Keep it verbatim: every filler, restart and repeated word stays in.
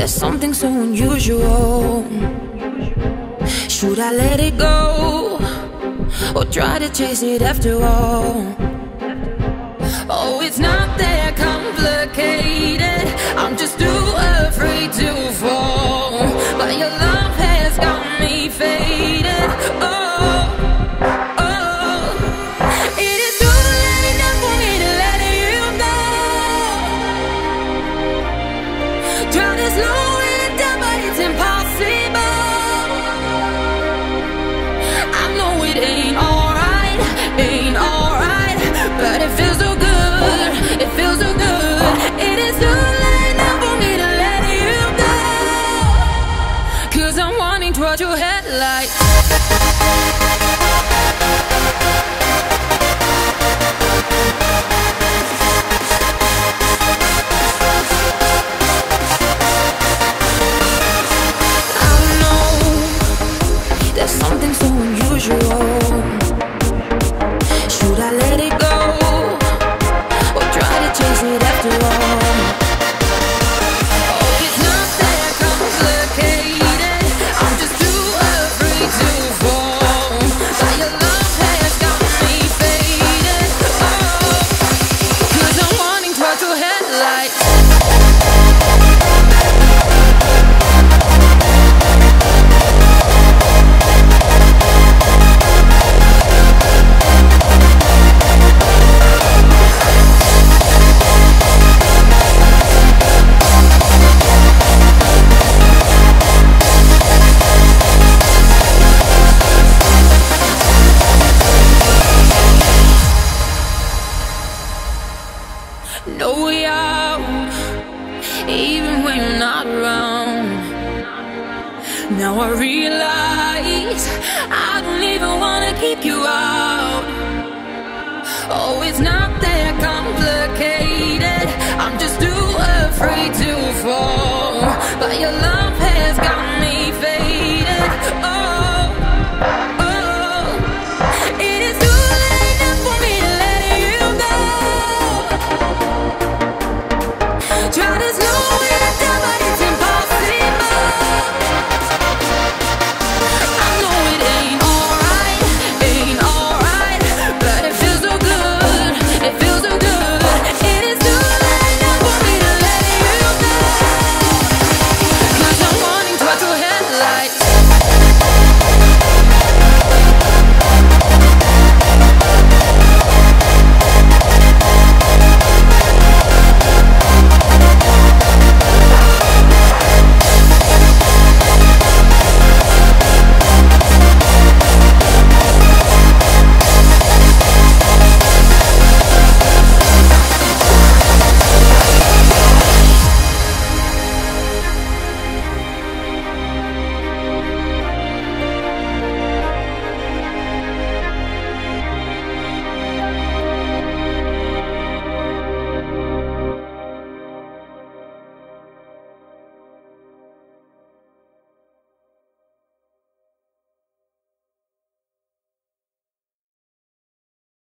There's something so unusual. Should I let it go, or try to chase it after all? Oh, it's not that complicated. I'm just too afraid to fall. But your love has got me faded. Oh, oh. It is too late now for me to let you go. Try to slow it down, but it's impossible. I know it ain't alright, ain't alright, but it feels so good, it feels so good. It is too late now for me to let you go, 'cause I'm wanting towards your headlights. I know there's something so unusual. Should I let it go, or try to chase it after all? Oh, it's not that complicated. I'm just too afraid to fall. But your love has got me faded. Oh, 'cause I'm wanting towards your headlights. No way out, even when you're not around. Now I realize I don't even wanna keep you out. Oh, it's not that complicated. I'm just too afraid to fall. But your love has got me